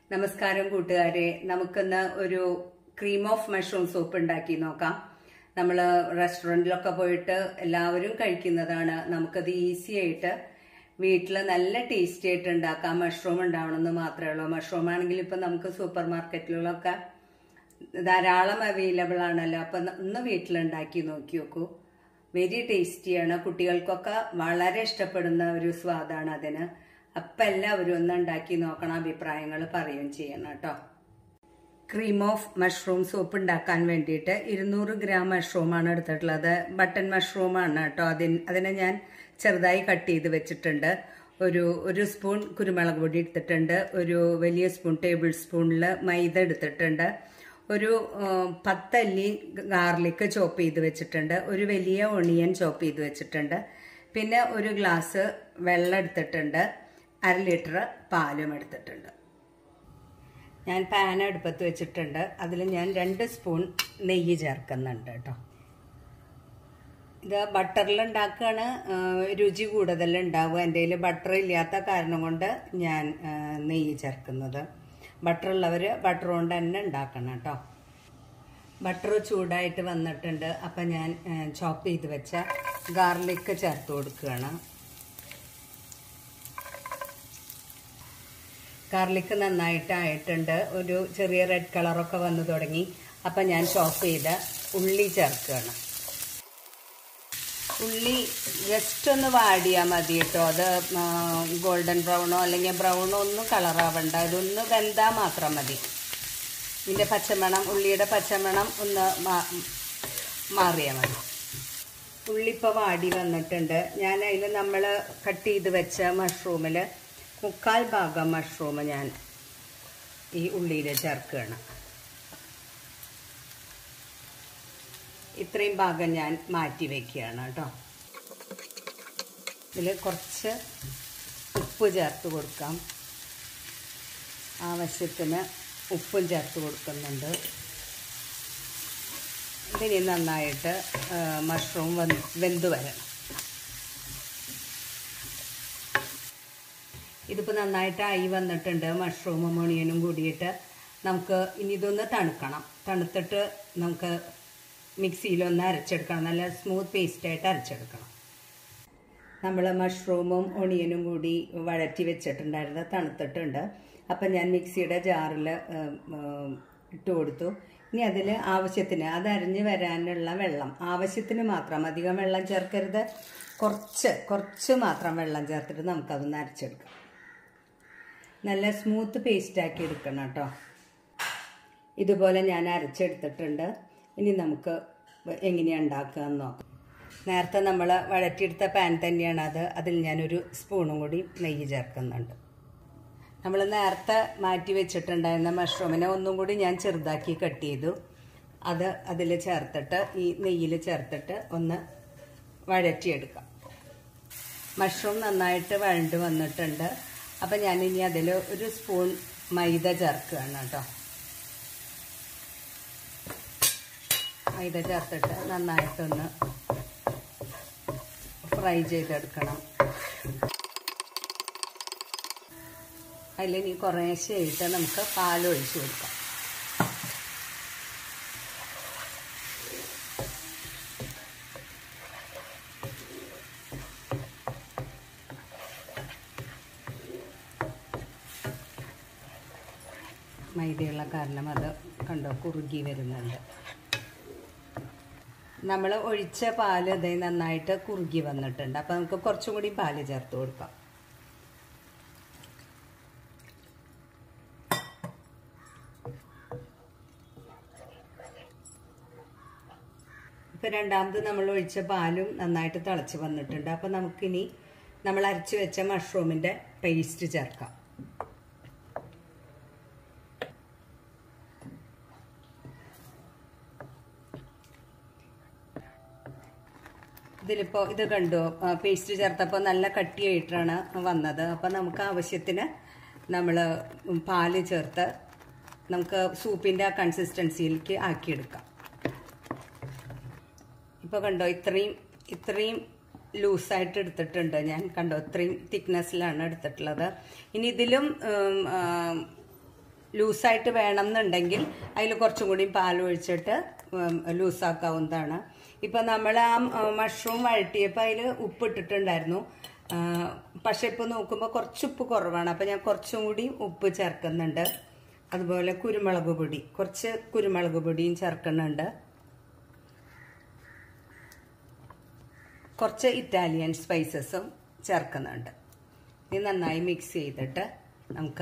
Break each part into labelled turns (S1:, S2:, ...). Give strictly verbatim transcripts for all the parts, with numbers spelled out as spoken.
S1: നമസ്കാരം കൂട്ടുകാരെ, നമുക്കിന്ന് ഒരു ക്രീം ഓഫ് മഷ്റൂം സൂപ്പ് ഉണ്ടാക്കി നോക്കാം. നമ്മൾ റെസ്റ്റോറൻറ്റിലൊക്കെ പോയിട്ട് എല്ലാവരും കഴിക്കുന്നതാണ്. നമുക്കത് ഈസി ആയിട്ട് വീട്ടിൽ നല്ല ടേസ്റ്റി ആയിട്ട് ഉണ്ടാക്കാം. മഷ്റൂം ഉണ്ടാവണമെന്ന് മാത്രമേ ഉള്ളൂ. മഷ്റൂം ആണെങ്കിൽ ഇപ്പം നമുക്ക് സൂപ്പർ മാർക്കറ്റിലൊക്കെ ധാരാളം അവൈലബിൾ ആണല്ലോ. അപ്പം ഒന്ന് വീട്ടിലുണ്ടാക്കി നോക്കി നോക്കൂ. വെരി ടേസ്റ്റിയാണ്. കുട്ടികൾക്കൊക്കെ വളരെ ഇഷ്ടപ്പെടുന്ന ഒരു സ്വാദാണ് അതിന്. അപ്പം എല്ലാവരും ഒന്ന് ഉണ്ടാക്കി നോക്കണം, അഭിപ്രായങ്ങൾ പറയുകയും ചെയ്യണം കേട്ടോ. ക്രീം ഓഫ് മഷ്റൂം സൂപ്പ് ഉണ്ടാക്കാൻ വേണ്ടിയിട്ട് ഇരുന്നൂറ് ഗ്രാം മഷ്റൂമാണ് എടുത്തിട്ടുള്ളത്. ബട്ടൺ മഷ്റൂമാണ് കേട്ടോ. അതിന് അതിനെ ഞാൻ ചെറുതായി കട്ട് ചെയ്ത് വെച്ചിട്ടുണ്ട്. ഒരു ഒരു സ്പൂൺ കുരുമുളക് പൊടി എടുത്തിട്ടുണ്ട്. ഒരു വലിയ സ്പൂൺ ടേബിൾ സ്പൂണിൽ മൈദ എടുത്തിട്ടുണ്ട്. ഒരു പത്തല്ലി ഗാർലിക് ചോപ്പ് ചെയ്ത് വെച്ചിട്ടുണ്ട്. ഒരു വലിയ ഒണിയൻ ചോപ്പ് ചെയ്ത് വെച്ചിട്ടുണ്ട്. പിന്നെ ഒരു ഗ്ലാസ് വെള്ളം എടുത്തിട്ടുണ്ട്. അര ലിറ്റർ പാലും എടുത്തിട്ടുണ്ട്. ഞാൻ പാൻ അടുപ്പത്ത് വെച്ചിട്ടുണ്ട്. അതിൽ ഞാൻ രണ്ട് സ്പൂൺ നെയ്യ് ചേർക്കുന്നുണ്ട് കേട്ടോ. ഇത് ബട്ടറിൽ ഉണ്ടാക്കുകയാണ് രുചി കൂടുതൽ ഉണ്ടാവുക. എൻ്റെ കയ്യിൽ ബട്ടർ ഇല്ലാത്ത കാരണം കൊണ്ട് ഞാൻ നെയ്യ് ചേർക്കുന്നത്. ബട്ടർ ഉള്ളവർ ബട്ടർ കൊണ്ട് തന്നെ ഉണ്ടാക്കണം കേട്ടോ. ബട്ടർ ചൂടായിട്ട് വന്നിട്ടുണ്ട്. അപ്പം ഞാൻ ചോപ്പ് ചെയ്ത് വെച്ച ഗാർലിക് ചേർത്ത് കൊടുക്കുകയാണ്. ഗാർലിക് നന്നായിട്ട് ആയിട്ടുണ്ട്. ഒരു ചെറിയ റെഡ് കളറൊക്കെ വന്നു തുടങ്ങി. അപ്പം ഞാൻ ചോപ്പ് ചെയ്ത ഉള്ളി ചേർക്കുകയാണ്. ഉള്ളി ജസ്റ്റ് ഒന്ന് വാടിയാൽ മതി കേട്ടോ. അത് ഗോൾഡൻ ബ്രൗണോ അല്ലെങ്കിൽ ബ്രൗണോ ഒന്നും കളറാവണ്ട. ഇതൊന്ന് വെന്താൽ മാത്രം മതി. ഇതിൻ്റെ പച്ചമണം, ഉള്ളിയുടെ പച്ചമണം ഒന്ന് മാറിയാൽ മതി. ഉള്ളി ഇപ്പോൾ വാടി വന്നിട്ടുണ്ട്. ഞാൻ അതിൽ നമ്മൾ കട്ട് ചെയ്ത് വെച്ച മഷ്റൂമിൽ മുക്കാൽ ഭാഗം മഷ്റൂം ഞാൻ ഈ ഉള്ളിയിൽ ചേർക്കുകയാണ്. ഇത്രയും ഭാഗം ഞാൻ മാറ്റി വയ്ക്കുകയാണ് കേട്ടോ. ഇതിൽ കുറച്ച് ഉപ്പ് ചേർത്ത് കൊടുക്കാം. ആവശ്യത്തിന് ഉപ്പും ചേർത്ത് കൊടുക്കുന്നുണ്ട്. ഇതിനി നന്നായിട്ട് മഷ്റൂം വെന്ത് വരണം. ഇതിപ്പോൾ നന്നായിട്ടായി വന്നിട്ടുണ്ട്. മഷ്റൂമും ഒണിയനും കൂടിയിട്ട് നമുക്ക് ഇനി ഇതൊന്ന് തണുക്കണം. തണുത്തിട്ട് നമുക്ക് മിക്സിയിലൊന്ന് അരച്ചെടുക്കണം. നല്ല സ്മൂത്ത് പേസ്റ്റായിട്ട് അരച്ചെടുക്കണം. നമ്മൾ മഷ്റൂമും ഒണിയനും കൂടി വഴറ്റി വെച്ചിട്ടുണ്ടായിരുന്നു. തണുത്തിട്ടുണ്ട്. അപ്പം ഞാൻ മിക്സിയുടെ ജാറിൽ ഇട്ട് കൊടുത്തു. ഇനി അതിൽ ആവശ്യത്തിന് അത് അരിഞ്ഞ് വരാനുള്ള വെള്ളം ആവശ്യത്തിന് മാത്രം, അധികം വെള്ളം ചേർക്കരുത്. കുറച്ച് കുറച്ച് മാത്രം വെള്ളം ചേർത്തിട്ട് നമുക്കതൊന്ന് അരച്ചെടുക്കാം. നല്ല സ്മൂത്ത് പേസ്റ്റാക്കി എടുക്കണം കേട്ടോ. ഇതുപോലെ ഞാൻ അരച്ചെടുത്തിട്ടുണ്ട്. ഇനി നമുക്ക് എങ്ങനെയാണ് ഉണ്ടാക്കുക എന്ന് നോക്കാം. നേരത്തെ നമ്മൾ വഴറ്റിയെടുത്ത പാൻ തന്നെയാണ് അത്. അതിൽ ഞാനൊരു സ്പൂണും കൂടി നെയ്യ് ചേർക്കുന്നുണ്ട്. നമ്മൾ നേരത്തെ മാറ്റി വെച്ചിട്ടുണ്ടായിരുന്ന മഷ്റൂമിനെ ഒന്നും കൂടി ഞാൻ ചെറുതാക്കി കട്ട് ചെയ്തു. അത് അതിൽ ചേർത്തിട്ട് ഈ നെയ്യിൽ ചേർത്തിട്ട് ഒന്ന് വഴറ്റിയെടുക്കാം. മഷ്റൂം നന്നായിട്ട് വഴണ്ട് വന്നിട്ടുണ്ട്. അപ്പം ഞാനിനി അതിൽ ഒരു സ്പൂൺ മൈദ ചേർക്കുകയാണ് കേട്ടോ. മൈദ ചേർത്തിട്ട് നന്നായിട്ടൊന്ന് ഫ്രൈ ചെയ്തെടുക്കണം. അതിലിനി കുറേശ്ശെയായിട്ട് നമുക്ക് പാലൊഴിച്ച് കൊടുക്കാം. മൈദയുള്ള കാരണം അത് കണ്ടോ കുറുകി വരുന്നുണ്ട്. നമ്മൾ ഒഴിച്ച പാല് ഇതേ നന്നായിട്ട് കുറുകി വന്നിട്ടുണ്ട്. അപ്പം നമുക്ക് കുറച്ചും കൂടി പാല് ചേർത്ത് കൊടുക്കാം. ഇപ്പം രണ്ടാമത് നമ്മൾ ഒഴിച്ച പാലും നന്നായിട്ട് തിളച്ച് വന്നിട്ടുണ്ട്. അപ്പം നമുക്കിനി നമ്മൾ അരച്ച് വെച്ച മഷ്റൂമിൻ്റെ പേസ്റ്റ് ചേർക്കാം. ഇതിലിപ്പോൾ ഇത് കണ്ടോ, പേസ്റ്റ് ചേർത്തപ്പോൾ നല്ല കട്ടിയായിട്ടാണ് വന്നത്. അപ്പം നമുക്ക് ആവശ്യത്തിന് നമ്മൾ പാല് ചേർത്ത് നമുക്ക് സൂപ്പിൻ്റെ ആ കൺസിസ്റ്റൻസിയിലേക്ക് ആക്കിയെടുക്കാം. ഇപ്പോൾ കണ്ടോ ഇത്രയും ഇത്രയും ലൂസായിട്ട് എടുത്തിട്ടുണ്ട് ഞാൻ. കണ്ടോ ഇത്രയും തിക്നെസ്സിലാണ് എടുത്തിട്ടുള്ളത്. ഇനി ഇതിലും ലൂസായിട്ട് വേണം എന്നുണ്ടെങ്കിൽ അതിൽ കുറച്ചും കൂടി പാൽ ഒഴിച്ചിട്ട് ലൂസാക്കാവുന്നതാണ്. ഇപ്പം നമ്മൾ ആ മഷ്റൂം വഴറ്റിയപ്പോൾ അതിൽ ഉപ്പ് ഇട്ടിട്ടുണ്ടായിരുന്നു. പക്ഷെ ഇപ്പോൾ നോക്കുമ്പോൾ കുറച്ച് ഉപ്പ് കുറവാണ്. അപ്പം ഞാൻ കുറച്ചും കൂടി ഉപ്പ് ചേർക്കുന്നുണ്ട്. അതുപോലെ കുരുമുളക് പൊടി, കുറച്ച് കുരുമുളക് പൊടിയും ചേർക്കുന്നുണ്ട്. കുറച്ച് ഇറ്റാലിയൻ സ്പൈസസും ചേർക്കുന്നുണ്ട്. ഇത് നന്നായി മിക്സ് ചെയ്തിട്ട് നമുക്ക്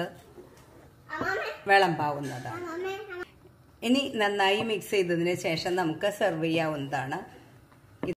S1: വിളമ്പാവുന്നതാണ്. ഇനി നന്നായി മിക്സ് ചെയ്തതിന് ശേഷം നമുക്ക് സെർവ് ചെയ്യാവുന്നതാണ്.